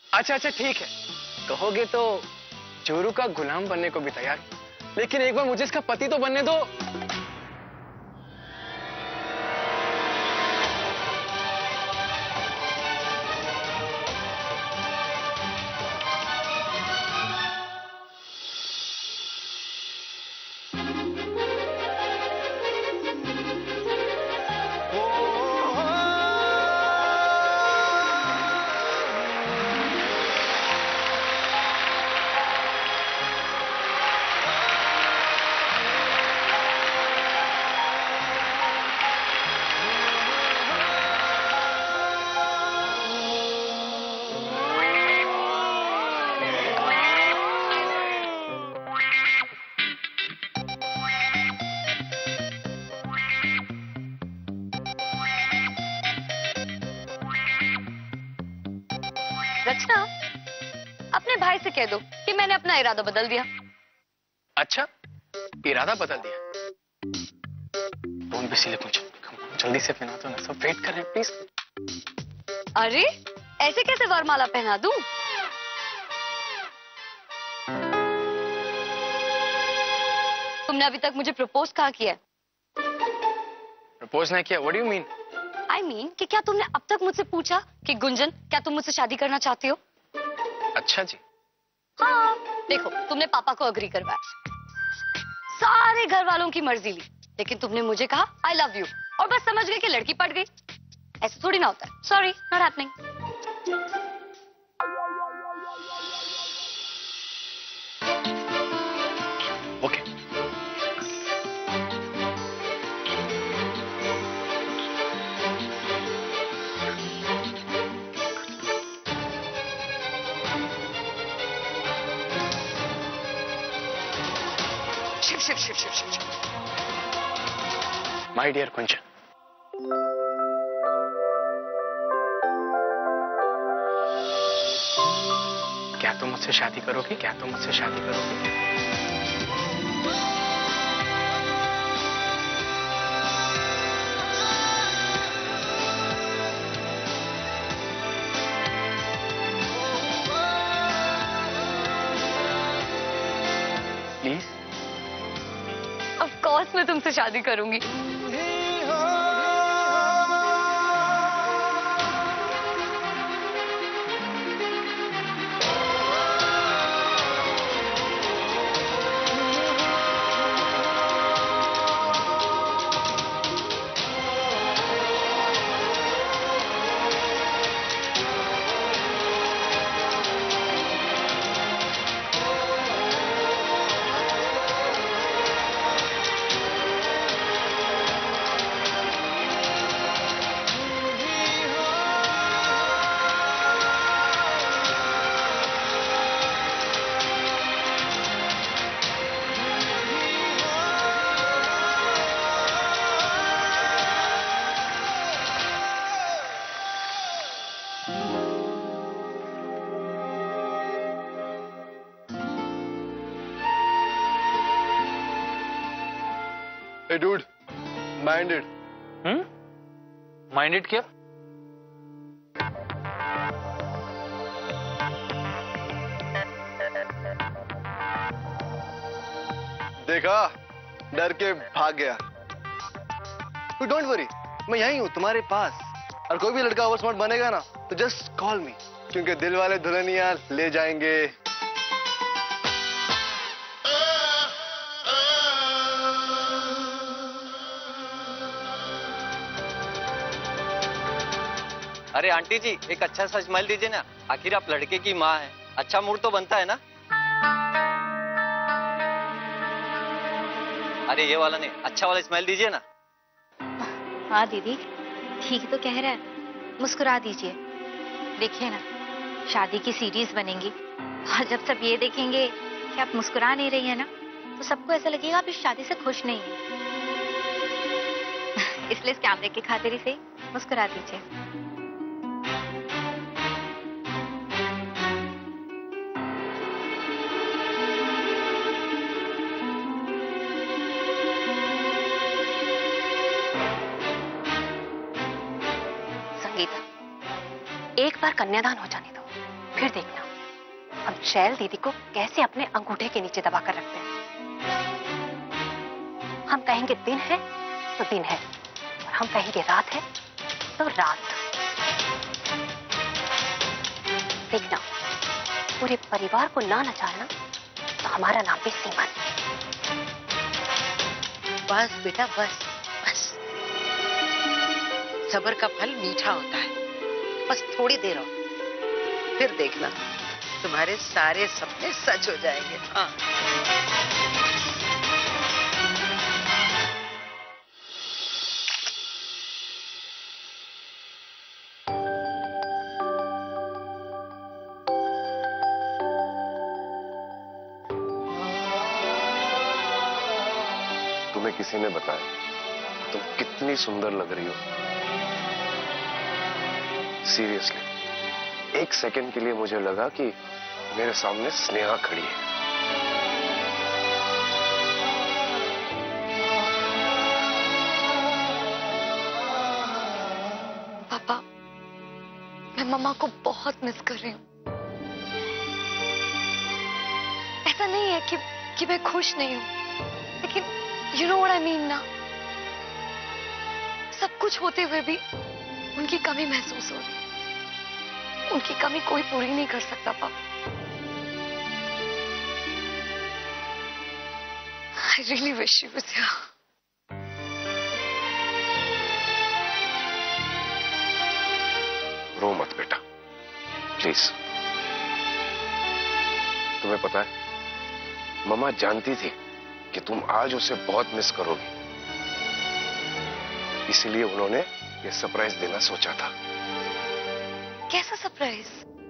अच्छा अच्छा ठीक है, कहोगे तो जोरू का गुलाम बनने को भी तैयार, लेकिन एक बार मुझे इसका पति तो बनने दो। रचना, अपने भाई से कह दो कि मैंने अपना इरादा बदल दिया। अच्छा, इरादा बदल दिया? फोन पे सीधे पूछो, जल्दी से पहना दो ना, सब वेट कर रहे हैं प्लीज। अरे ऐसे कैसे वरमाला पहना दूं? तुमने अभी तक मुझे प्रपोज कहाँ किया है? प्रपोज नहीं किया? What do you mean? I mean, कि क्या तुमने अब तक मुझसे पूछा कि गुंजन, क्या तुम मुझसे शादी करना चाहती हो? अच्छा जी। हाँ, देखो तुमने पापा को अग्री करवाया, सारे घर वालों की मर्जी ली, लेकिन तुमने मुझे कहा आई लव यू और बस समझ गए कि लड़की पट गई। ऐसे थोड़ी ना होता है। Sorry, not happening. Okay. Shiv Shiv Shiv Shiv Shiv Shiv. My dear Kunjan, क्या तुम मुझसे शादी करोगी? क्या तुम मुझसे शादी करोगी? प्लीज। ऑफ कोर्स मैं तुमसे शादी करूंगी। Hey dude, minded. माइंडेड क्या? देखा, डर के भाग गया। तू डोंट वरी, मैं यहीं हूँ तुम्हारे पास। और कोई भी लड़का ओवर स्मार्ट बनेगा ना तो जस्ट कॉल मी, क्योंकि दिल वाले दुल्हनिया ले जाएंगे। अरे आंटी जी, एक अच्छा सा स्माइल दीजिए ना, आखिर आप लड़के की माँ हैं। अच्छा मूड तो बनता है ना। अरे ये वाला नहीं, अच्छा वाला स्माइल दीजिए ना। हाँ दीदी, ठीक तो कह रहा है, मुस्कुरा दीजिए। देखिए ना, शादी की सीरीज बनेंगी और जब सब ये देखेंगे कि आप मुस्कुरा नहीं रही है ना, तो सबको ऐसा लगेगा आप इस शादी से खुश नहीं है। इसलिए इस कैमरे की खातिर ही सही मुस्कुरा दीजिए। संगीता, एक बार कन्यादान हो जाने दो, फिर देखना हम शैल दीदी को कैसे अपने अंगूठे के नीचे दबा कर रखते हैं। हम कहेंगे दिन है तो दिन है, और हम कहेंगे रात है तो रात। देखना पूरे परिवार को ना नचाना तो हमारा नाम भी सीमा नहीं। बस बेटा बस बस, सब्र का फल मीठा होता है। बस थोड़ी देर और, फिर देखना तुम्हारे सारे सपने सच हो जाएंगे। हाँ तुम्हें किसी ने बताया तुम कितनी सुंदर लग रही हो? सीरियसली, एक सेकंड के लिए मुझे लगा कि मेरे सामने स्नेहा खड़ी है। पापा, मैं मम्मा को बहुत मिस कर रही हूँ। ऐसा नहीं है कि मैं खुश नहीं हूँ, लेकिन you know what I mean ना, सब कुछ होते हुए भी उनकी कमी महसूस हो रही। उनकी कमी कोई पूरी नहीं कर सकता पापा। I really wish you was here. रो मत बेटा, प्लीज। तुम्हें पता है, मम्मा जानती थी कि तुम आज उसे बहुत मिस करोगी, इसीलिए उन्होंने ये सरप्राइज देना सोचा था। कैसा सरप्राइज?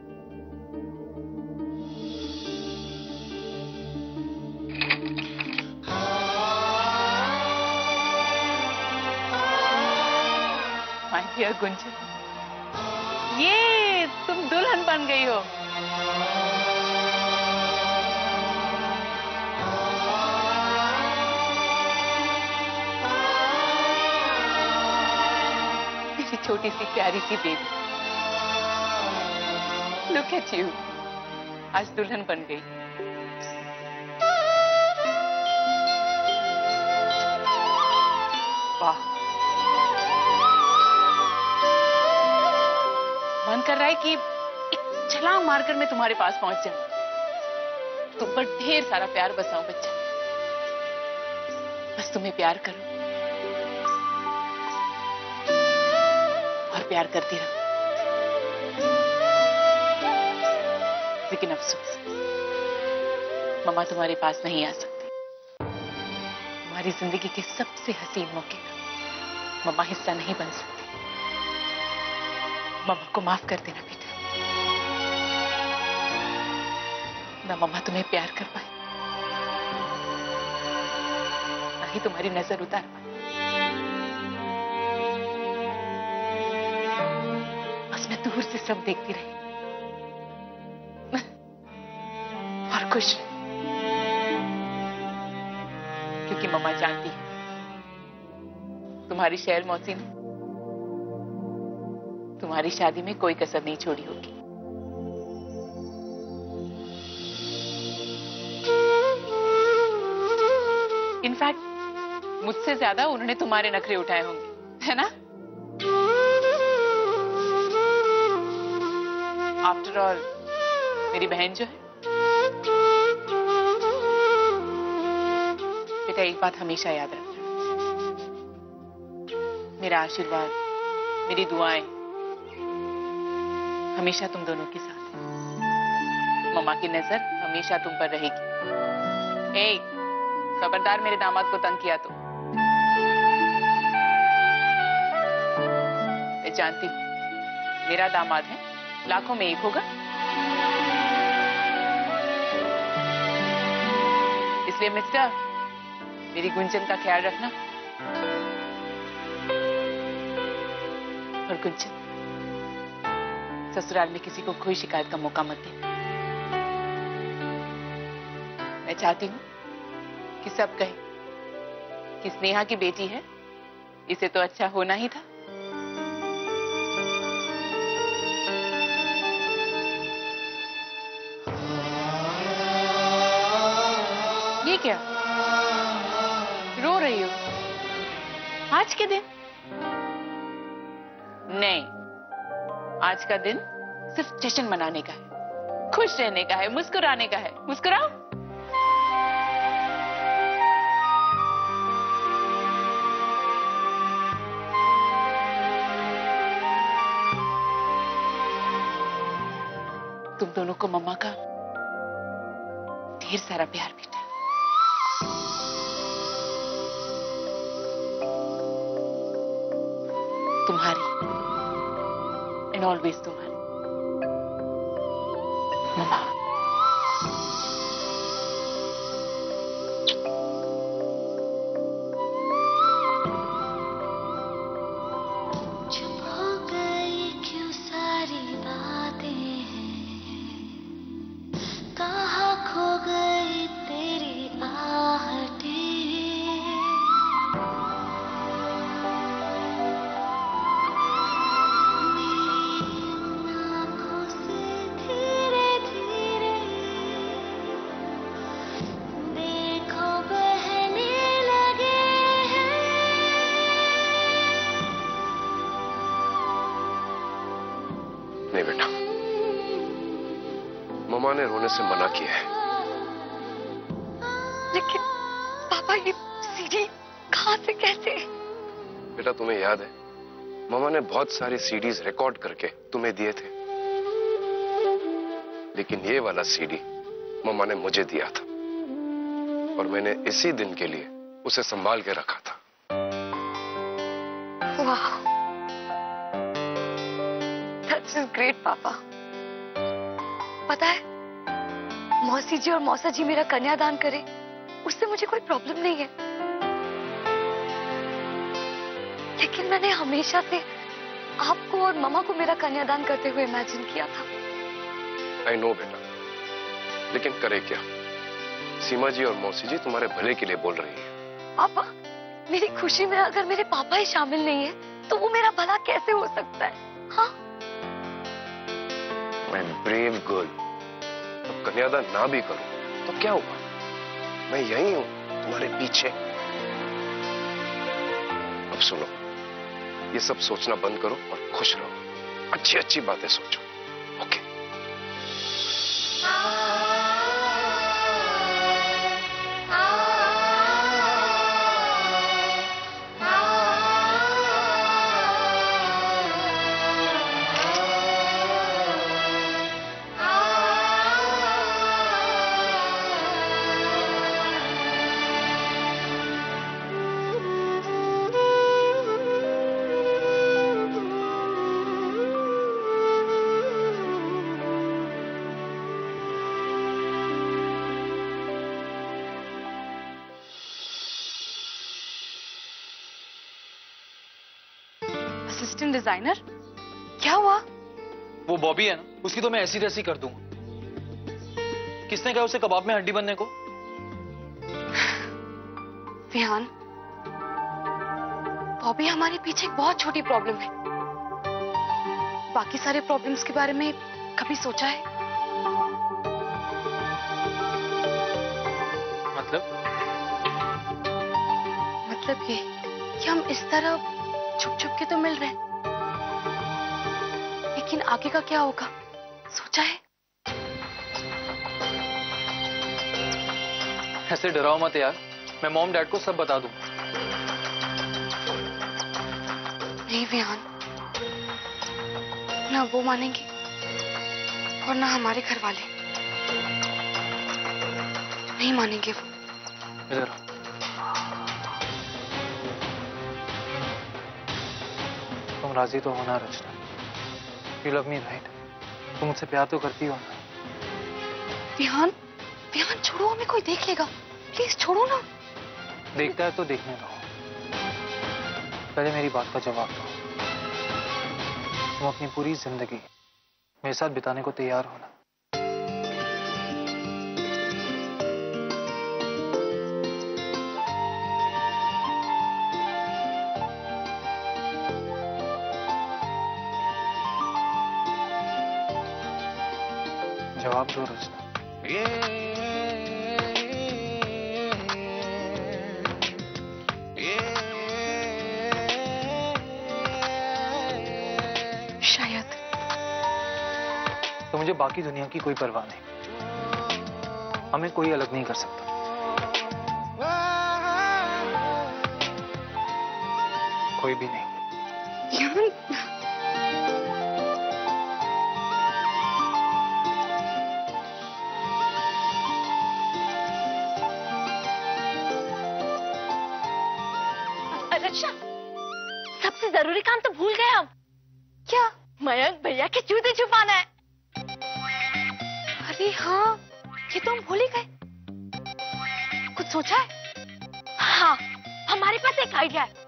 माय डियर गुंजन, ये तुम दुल्हन बन गई हो। मेरी छोटी सी प्यारी सी बेबी, लुक एट यू, आज दुल्हन बन गई। वाह, मन कर रहा है कि एक छलांग मारकर मैं तुम्हारे पास पहुंच जाऊं, तुम पर ढेर सारा प्यार बरसाऊं बच्चा। बस तुम्हें प्यार करो और प्यार करती रहो। लेकिन अफसोस, मम्मा तुम्हारे पास नहीं आ सकती। तुम्हारी जिंदगी के सबसे हसीन मौके का मम्मा हिस्सा नहीं बन सकती। मम्मा को माफ कर देना बेटा। ना मम्मा तुम्हें प्यार कर पाए, ना ही तुम्हारी नजर उतार पाए। बस मैं दूर से सब देखती रही और खुश रही, क्योंकि मम्मा जानती है तुम्हारी शहर मौसी ने तुम्हारी शादी में कोई कसर नहीं छोड़ी होगी। इनफैक्ट मुझसे ज्यादा उन्होंने तुम्हारे नखरे उठाए होंगे, है ना? आफ्टर ऑल मेरी बहन जो है। बेटा, एक बात हमेशा याद रखना, मेरा आशीर्वाद, मेरी दुआएं हमेशा तुम दोनों के साथ है। मम्मा की नजर हमेशा तुम पर रहेगी। ए, खबरदार मेरे दामाद को तंग किया तो। मैं जानती हूं मेरा दामाद है, लाखों में एक होगा, इसलिए मिस्टर, मेरी गुंजन का ख्याल रखना। और गुंजन, ससुराल में किसी को कोई शिकायत का मौका मत देना। मैं चाहती हूं कि सब कहे कि स्नेहा की बेटी है, इसे तो अच्छा होना ही था। क्या? रो रही हो आज के दिन? नहीं, आज का दिन सिर्फ जश्न मनाने का है, खुश रहने का है, मुस्कुराने का है। मुस्कुराओ। तुम दोनों को मम्मा का ढेर सारा प्यार बेटा। तुम्हारी एंड ऑलवेज तुम्हारी मम्मा। नहीं बेटा, मम्मा ने रोने से मना किया है। लेकिन पापा ये सीडी कहां से कैसे? बेटा तुम्हें याद है, मम्मा ने बहुत सारी सीडीज रिकॉर्ड करके तुम्हें दिए थे, लेकिन ये वाला सीडी मम्मा ने मुझे दिया था और मैंने इसी दिन के लिए उसे संभाल के रखा था। वाह, दैट्स ग्रेट पापा। पता है, मौसी जी और मौसा जी मेरा कन्यादान करे, उससे मुझे कोई प्रॉब्लम नहीं है, लेकिन मैंने हमेशा से आपको और मामा को मेरा कन्यादान करते हुए इमेजिन किया था। आई नो बेटा, लेकिन करे क्या? सीमा जी और मौसी जी तुम्हारे भले के लिए बोल रही है। पापा, मेरी खुशी में अगर मेरे पापा ही शामिल नहीं है तो वो मेरा भला कैसे हो सकता है? हाँ, मैं ब्रेव गर्ल, अब कन्यादान ना भी करूं तो क्या हुआ? मैं यही हूं तुम्हारे पीछे। अब सुनो, ये सब सोचना बंद करो और खुश रहो, अच्छी अच्छी बातें सोचो। ओके? असिस्टेंट डिजाइनर, क्या हुआ? वो बॉबी है ना, उसकी तो मैं ऐसी तैसी कर दूंगा। किसने कहा उसे कबाब में हड्डी बनने को? विहान, बॉबी हमारे पीछे एक बहुत छोटी प्रॉब्लम है। बाकी सारे प्रॉब्लम्स के बारे में कभी सोचा है? मतलब ये कि हम इस तरह छुप छुप के तो मिल रहे हैं, लेकिन आगे का क्या होगा सोचा है? ऐसे डराओ मत यार, मैं मॉम डैड को सब बता दूं। नहीं विहान, ना वो मानेंगे और ना हमारे घर वाले। नहीं मानेंगे वो। इधर तुम राजी तो होना रचना। You love me, right? तुम मुझसे प्यार तो करती हो ना? विहान, विहान छोड़ो, हमें कोई देख लेगा, प्लीज छोड़ो ना। देखता है तो देखने दो, पहले मेरी बात का जवाब दो। तुम अपनी पूरी जिंदगी मेरे साथ बिताने को तैयार हो ना? जवाब दो रचना। मुझे बाकी दुनिया की कोई परवाह नहीं। हमें कोई अलग नहीं कर सकता। कोई भी नहीं। रचना, सबसे जरूरी काम तो भूल गए हम। क्या? मयंक भैया के जूते छुपाना है। अरे हाँ, ये तो हम भूल ही गए। कुछ सोचा है? हाँ, हमारे पास एक आइडिया है।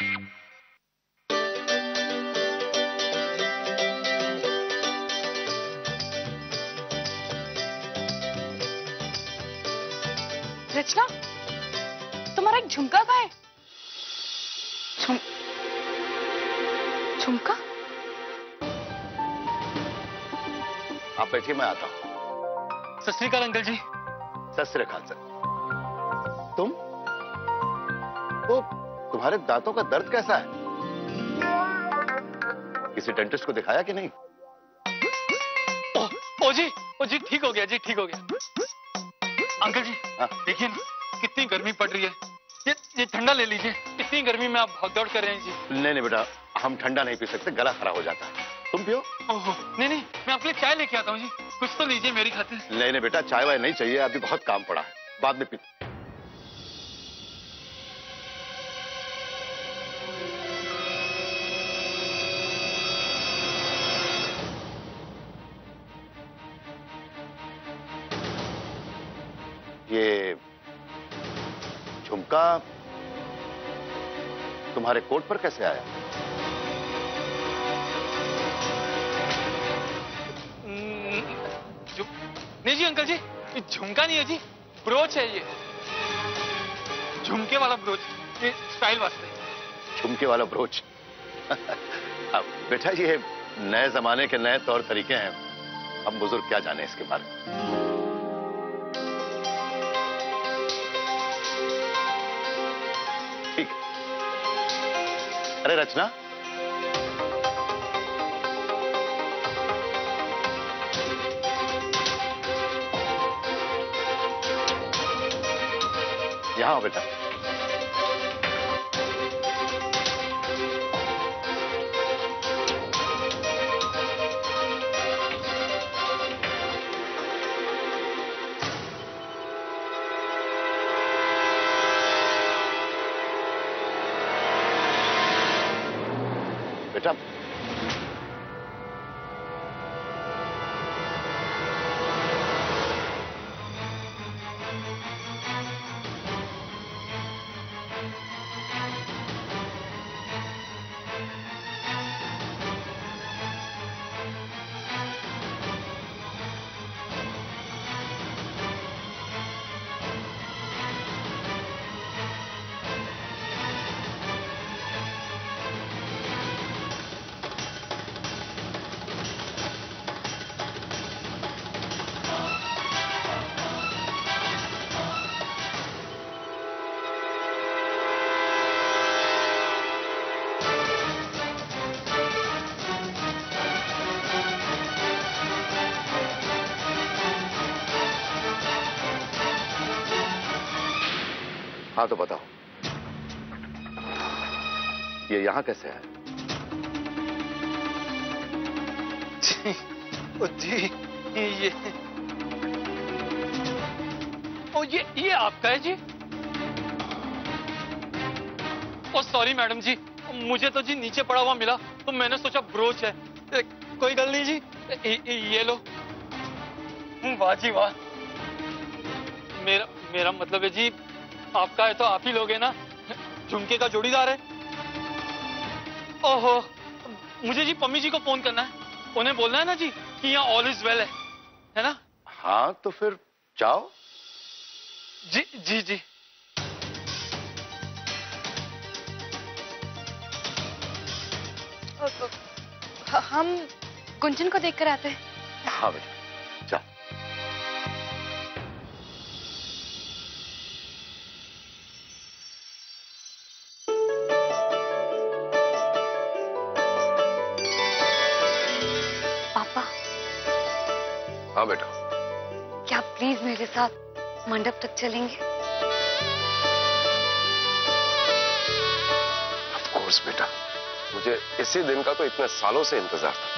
रचना, तुम्हारा एक झुमका कहाँ है? झुमका? आप बैठिए, मैं आता हूं। सत श्री अकाल अंकल जी। सत श्री अकाल सर। तुम? वो तुम्हारे दांतों का दर्द कैसा है? किसी डेंटिस्ट को दिखाया कि नहीं? ओ जी ठीक हो गया जी, ठीक हो गया। अंकल जी देखिए ना, कितनी गर्मी पड़ रही है। ये ठंडा ले लीजिए। इतनी गर्मी में आप भाग दौड़ कर रहे हैं जी। नहीं बेटा, हम ठंडा नहीं पी सकते, गला खराब हो जाता है। तुम पियो। ओहो, नहीं मैं आपके लिए चाय लेके आता हूँ जी। कुछ तो लीजिए मेरी खातिर। नहीं बेटा, चाय वाय नहीं चाहिए, अभी बहुत काम पड़ा है, बाद में पी। ये झुमका तुम्हारे कोट पर कैसे आया? नहीं जी अंकल जी, ये झुमका नहीं है जी, ब्रोच है ये। झुमके वाला ब्रोच, ये स्टाइल वास्ते। झुमके वाला ब्रोच? अब बेटा, ये नए जमाने के नए तौर तरीके हैं, हम बुजुर्ग क्या जाने इसके बारे में। ठीक। अरे रचना, यहाँ आओ बेटा। बेटा, हाँ तो बताओ, ये यहाँ कैसे है? जी ये आपका है जी? ओ सॉरी मैडम जी, मुझे तो जी नीचे पड़ा हुआ मिला तो मैंने सोचा ब्रोच है। कोई गल नहीं जी, ये लो। वाह जी वाह। मेरा मतलब है जी, आपका है तो आप ही लोगे ना, झुमके का जोड़ीदार है। ओहो, मुझे जी पम्मी जी को फोन करना है, उन्हें बोलना है ना जी कि यहाँ ऑल इज वेल है ना? हाँ तो फिर जाओ। जी जी जी। हम गुंजन को देखकर आते हैं। हाँ बेटा, जाओ। हाँ बेटा। क्या प्लीज मेरे साथ मंडप तक चलेंगे? ऑफ कोर्स बेटा, मुझे इसी दिन का तो इतने सालों से इंतजार था।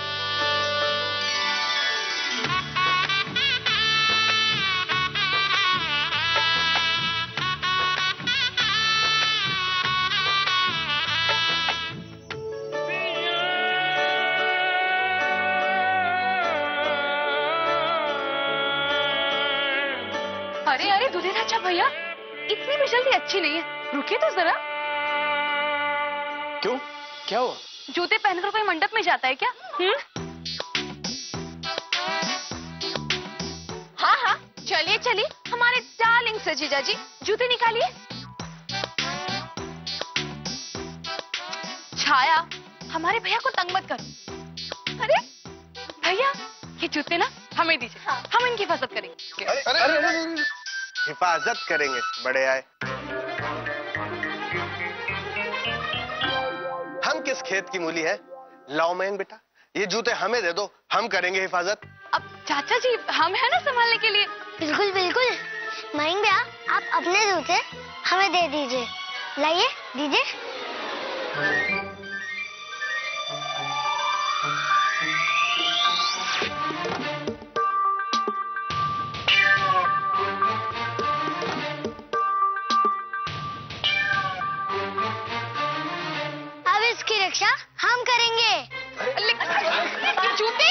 अरे अरे दूल्हे राजा भैया, इतनी भी जल्दी अच्छी नहीं है, रुकिए तो जरा। क्यों, क्या हुआ? जूते पहनकर कोई मंडप में जाता है क्या? हाँ हाँ, चलिए चलिए, हमारे डार्लिंग से जीजा जी, जूते निकालिए। छाया, हमारे भैया को तंग मत करो। अरे भैया, ये जूते ना हमें दीजिए, हम इनकी हिफाजत करेंगे। अरे हिफाजत करेंगे, बड़े आए। हम किस खेत की मूली है? लाओ मैन बेटा, ये जूते हमें दे दो, हम करेंगे हिफाजत। अब चाचा जी, हम है ना संभालने के लिए। बिल्कुल बिल्कुल, मयंक भैया आप अपने जूते हमें दे दीजिए। लाइए, दीजिए। अब इसकी रक्षा हम करेंगे। लेकिन जूते।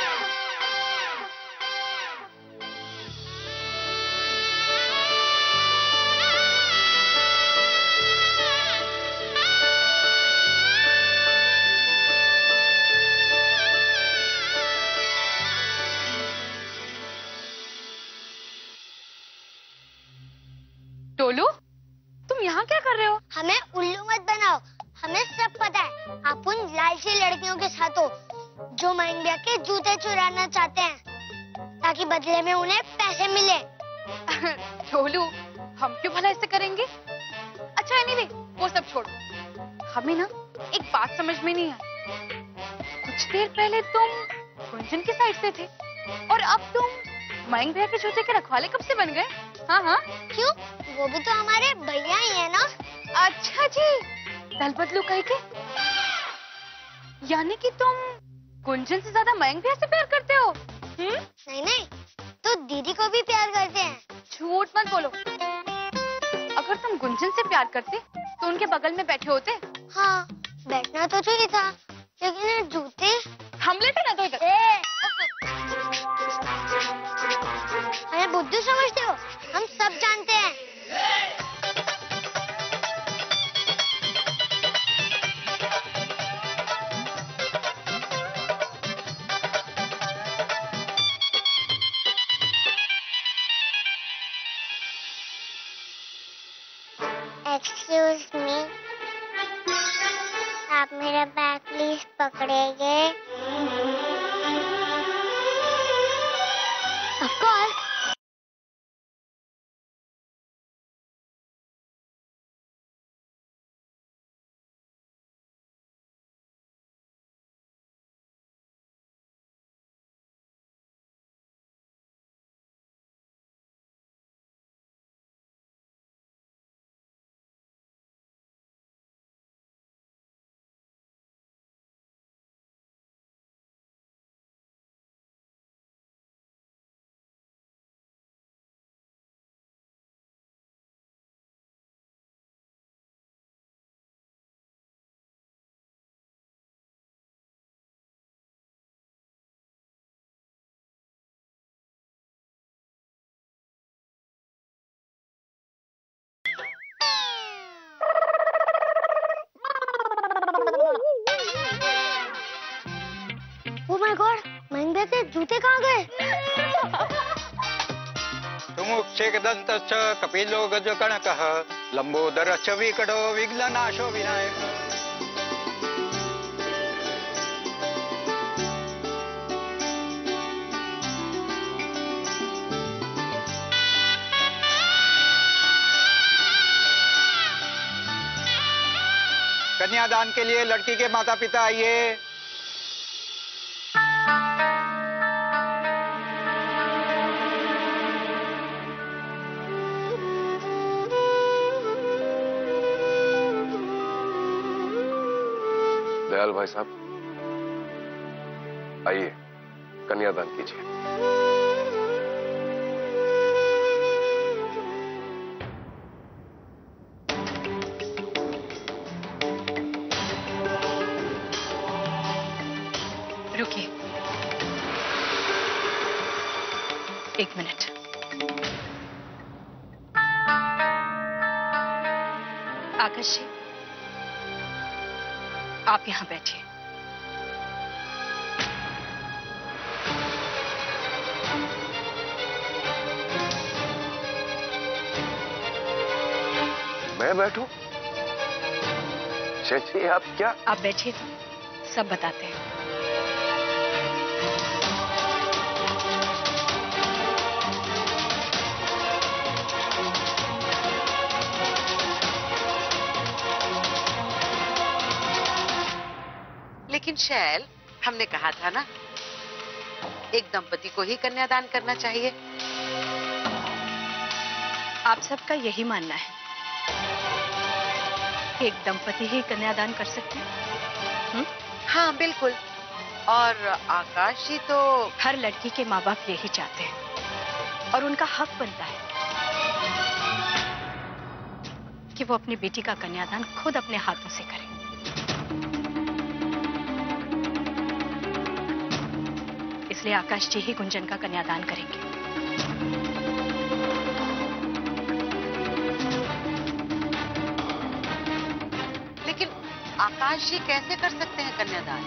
टोलू, तुम यहाँ क्या कर रहे हो? हमें उल्लू मत बनाओ, हमें सब पता है आप उन लालची लड़कियों के साथ हो जो मयंक भैया के जूते चुराना चाहते हैं ताकि बदले में उन्हें पैसे मिले। टोलू, हम क्यों भला ऐसे करेंगे? अच्छा एनीवे, वो सब छोड़ो। हमें ना एक बात समझ में नहीं आई। कुछ देर पहले तुम गुंजन की साइड से थे और अब तुम मयंक भैया के जूते के रखवाले कब से बन गए? हाँ हाँ, क्यों? वो भी तो हमारे भैया ही है ना। अच्छा जी, दल बदलू कह के। यानी कि तुम गुंजन से ज्यादा मयंक भैया से प्यार करते हो? नहीं नहीं, तो दीदी को भी प्यार करते हैं। झूठ मत बोलो। अगर तुम गुंजन से प्यार करते तो उनके बगल में बैठे होते। हाँ, बैठना तो चाहिए था, लेकिन ये जूते हम लेते ना तो इधर। हमें बुद्धू समझते हो? हम सब जानते हैं। एक्सक्यूज मी, आप मेरा बैग प्लीज पकड़ेंगे? Of course. Oh my god, Mayank भैया के जूते कहाँ गए? तुमुक्षेकदन्तश्च कपिलो गजकणकः लंबोदरश्च विकटो विघ्ननाशो विनायकः। कन्यादान के लिए लड़की के माता पिता आइए। दयाल भाई साहब, आइए कन्यादान कीजिए। रुकिए, एक मिनट। आकाश जी, आप यहां बैठिए। मैं बैठूं? चाची आप क्या? आप बैठिए तो सब बताते हैं। लेकिन शैल, हमने कहा था ना, एक दंपति को ही कन्यादान करना चाहिए। आप सबका यही मानना है कि एक दंपति ही कन्यादान कर सकते हैं? हाँ बिल्कुल। और आकाश जी तो हर लड़की के माँ बाप यही चाहते हैं और उनका हक बनता है कि वो अपनी बेटी का कन्यादान खुद अपने हाथों से करें। इसलिए आकाश जी ही गुंजन का कन्यादान करेंगे। लेकिन आकाश जी कैसे कर सकते हैं कन्यादान?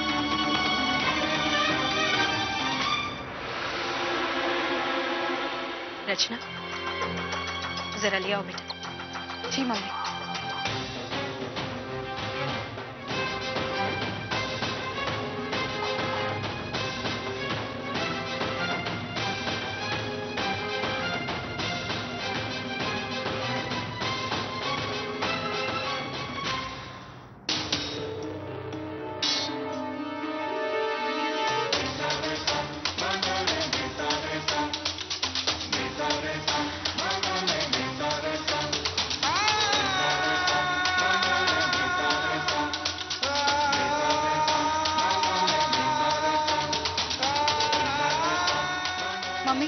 रचना, जरा ले आओ बेटा। जी मम्मी। मम्मी,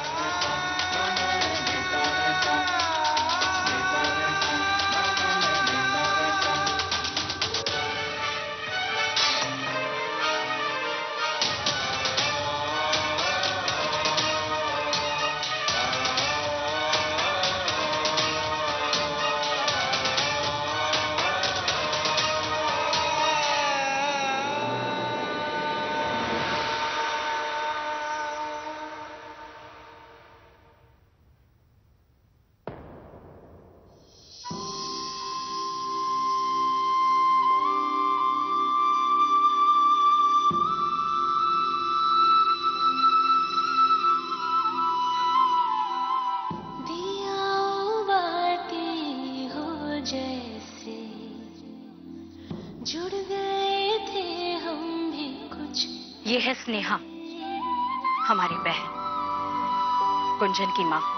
ये है स्नेहा, हमारी बहन, गुंजन की माँ।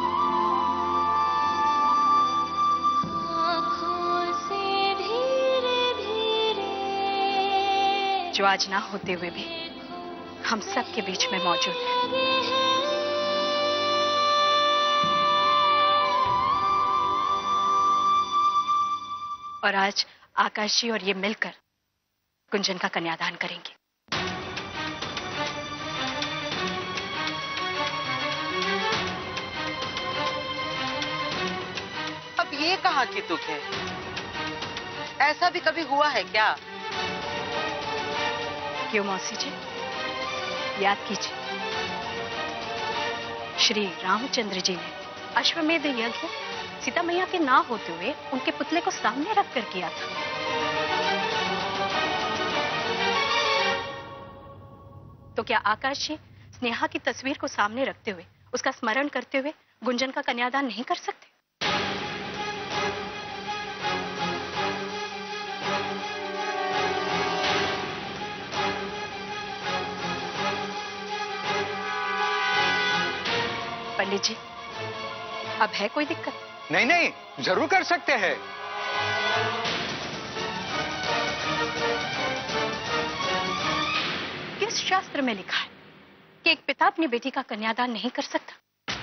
जो आज ना होते हुए भी हम सब के बीच में मौजूद है। और आज आकाश जी और ये मिलकर गुंजन का कन्यादान करेंगे। अब ये कहाँ की तुक है? ऐसा भी कभी हुआ है क्या? क्यों मौसी जी, याद कीजिए, श्री रामचंद्र जी ने अश्वमेध यज्ञ सीता मैया के ना होते हुए उनके पुतले को सामने रखकर किया था। तो क्या आकाश जी स्नेहा की तस्वीर को सामने रखते हुए, उसका स्मरण करते हुए गुंजन का कन्यादान नहीं कर सकते? पंडित जी, अब है कोई दिक्कत? नहीं नहीं, जरूर कर सकते हैं। किस शास्त्र में लिखा है कि एक पिता अपनी बेटी का कन्यादान नहीं कर सकता?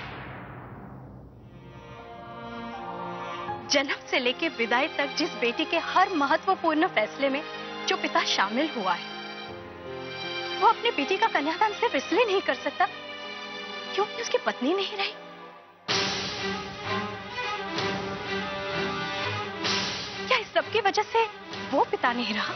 जन्म से लेकर विदाई तक जिस बेटी के हर महत्वपूर्ण फैसले में जो पिता शामिल हुआ है, वो अपनी बेटी का कन्यादान सिर्फ इसलिए नहीं कर सकता क्योंकि उसकी पत्नी नहीं रही। क्या इस सब की वजह से वो पिता नहीं रहा?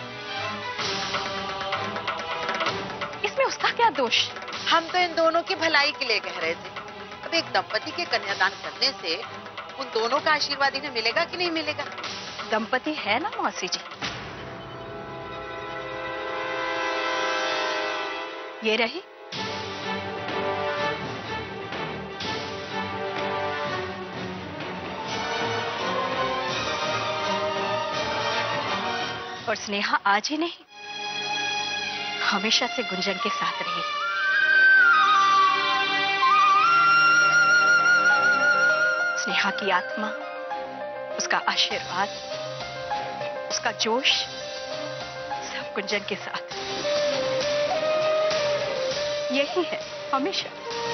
इसमें उसका क्या दोष? हम तो इन दोनों की भलाई के लिए कह रहे थे। अब एक दंपति के कन्यादान करने से उन दोनों का आशीर्वाद इन्हें मिलेगा कि नहीं मिलेगा? दंपति है ना मौसी जी। ये रही। और स्नेहा आज ही नहीं, हमेशा से गुंजन के साथ रही। स्नेहा की आत्मा, उसका आशीर्वाद, उसका जोश, सब गुंजन के साथ यही है हमेशा।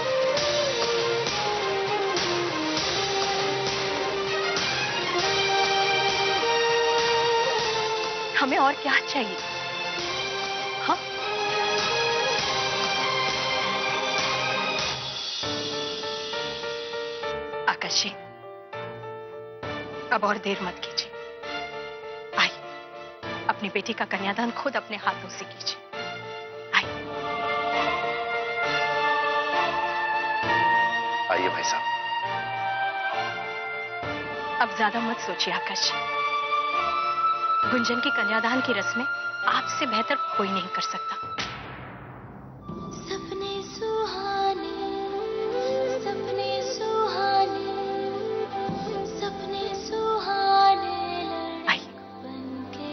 हमें और क्या चाहिए? हाँ? आकाश जी, अब और देर मत कीजिए। आइए, अपनी बेटी का कन्यादान खुद अपने हाथों से कीजिए। आइए भाई साहब। अब ज्यादा मत सोचिए आकाश जी। गुंजन की कन्यादान की रस्में आपसे बेहतर कोई नहीं कर सकता। सपने सुहाने, सपने सुहाने, सपने सुहाने बनके।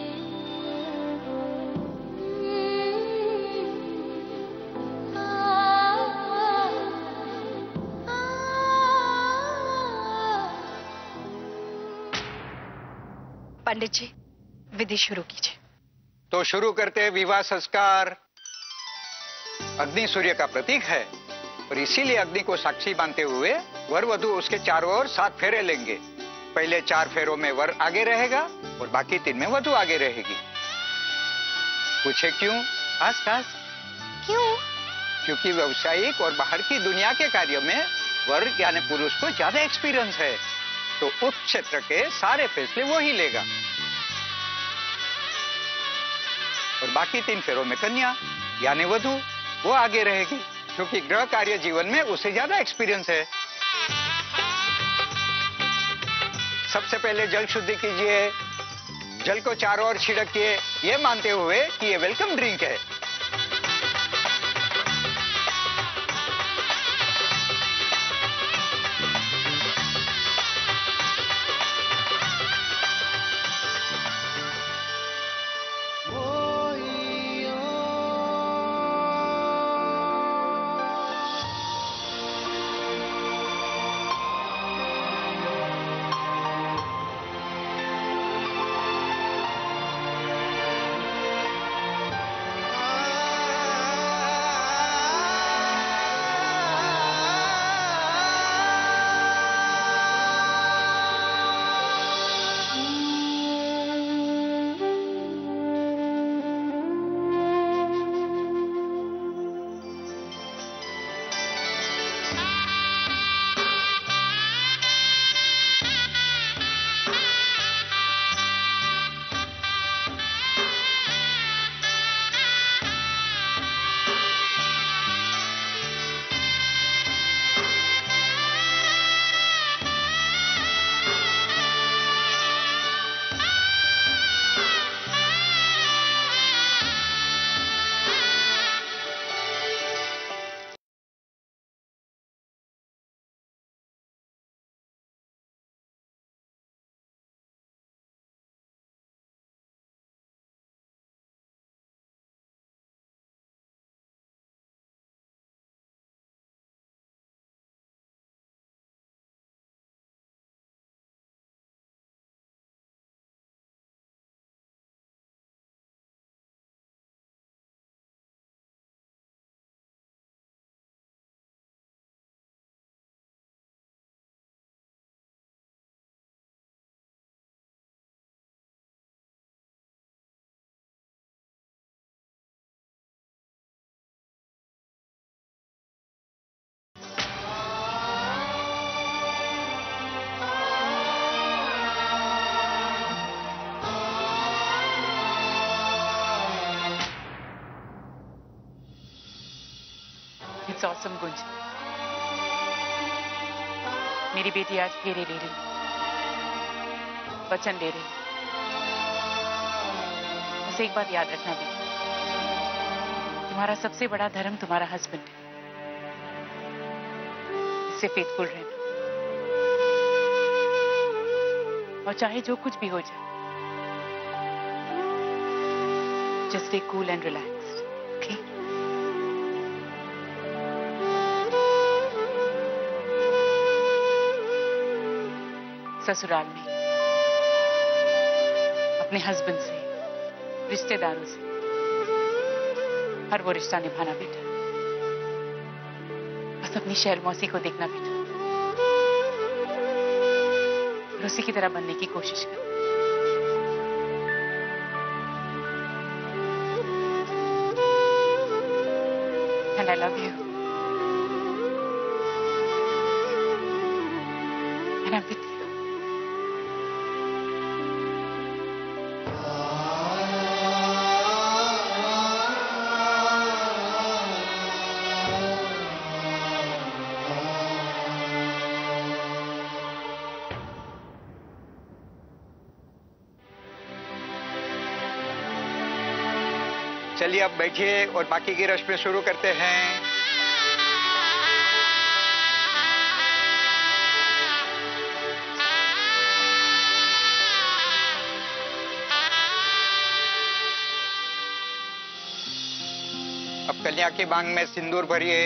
पंडित जी, विधि शुरू कीजिए। तो शुरू करते हैं विवाह संस्कार। अग्नि सूर्य का प्रतीक है और इसीलिए अग्नि को साक्षी मानते हुए वर वधू उसके चारों ओर 7 फेरे लेंगे। पहले 4 फेरों में वर आगे रहेगा और बाकी 3 में वधू आगे रहेगी। पूछे क्यों? खास खास क्यों? क्योंकि व्यवसायिक और बाहर की दुनिया के कार्य में वर यानी पुरुष को ज्यादा एक्सपीरियंस है, तो उस क्षेत्र के सारे फैसले वो ही लेगा। और बाकी 3 फेरों में कन्या यानी वधू वो आगे रहेगी, क्योंकि गृह कार्य जीवन में उसे ज्यादा एक्सपीरियंस है। सबसे पहले जल शुद्धि कीजिए, जल को चारों ओर छिड़किए, ये मानते हुए कि ये वेलकम ड्रिंक है। ऑसम गुंज। मेरी बेटी आज फेरे ले रही, वचन ले रही। बस एक बात याद रखना बेटी, तुम्हारा सबसे बड़ा धर्म तुम्हारा हस्बैंड है, इससे फेथफुल रहना। और चाहे जो कुछ भी हो जाए, just stay cool and relaxed, okay? ससुराल में अपने हस्बैंड से, रिश्तेदारों से हर वो रिश्ता निभाना बेटा। बस अपनी शहर मौसी को देखना बेटा, और उसी की तरह बनने की कोशिश कर। And I love you. And I'm with you. चलिए अब बैठिए और बाकी की रस्में शुरू करते हैं। अब कन्या के मांग में सिंदूर भरिए।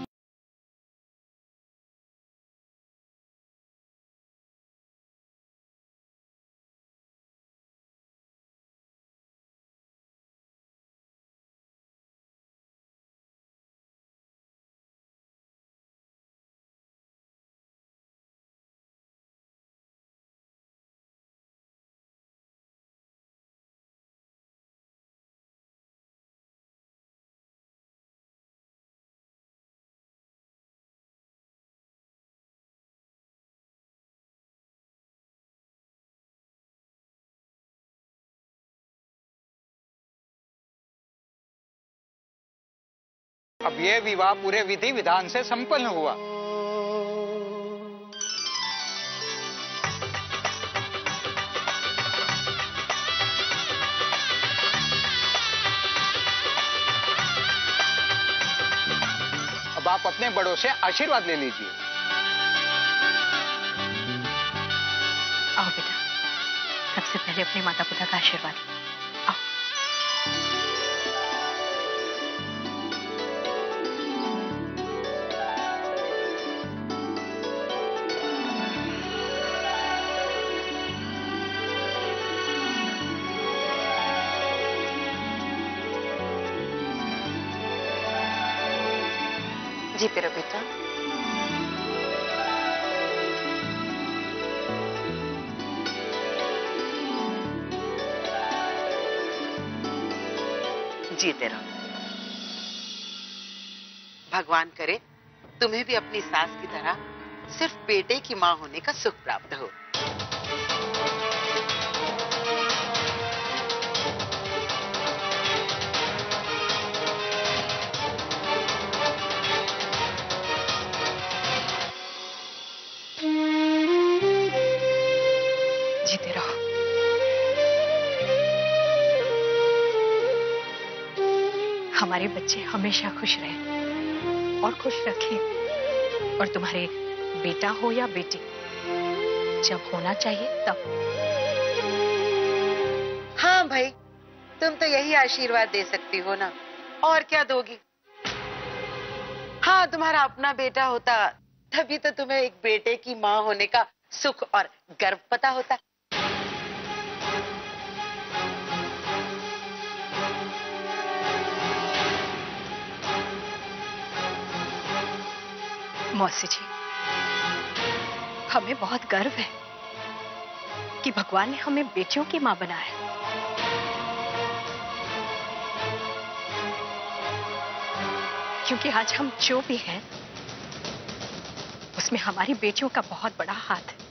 अब ये विवाह पूरे विधि विधान से संपन्न हुआ। अब आप अपने बड़ों से आशीर्वाद ले लीजिए। आओ बेटा, सबसे पहले अपने माता पिता का आशीर्वाद लो। आओ। जीते रहो बेटा। जीते रहो। भगवान करे तुम्हें भी अपनी सास की तरह सिर्फ बेटे की मां होने का सुख प्राप्त हो। जीते रहो। हमारे बच्चे हमेशा खुश रहें और खुश रखें। और तुम्हारे बेटा हो या बेटी, जब होना चाहिए तब। हाँ भाई, तुम तो यही आशीर्वाद दे सकती हो ना, और क्या दोगी? हाँ, तुम्हारा अपना बेटा होता तभी तो तुम्हें एक बेटे की मां होने का सुख और गर्व पता होता। मौसी जी, हमें बहुत गर्व है कि भगवान ने हमें बेटियों की मां बनाया। क्योंकि आज हम जो भी हैं, उसमें हमारी बेटियों का बहुत बड़ा हाथ है।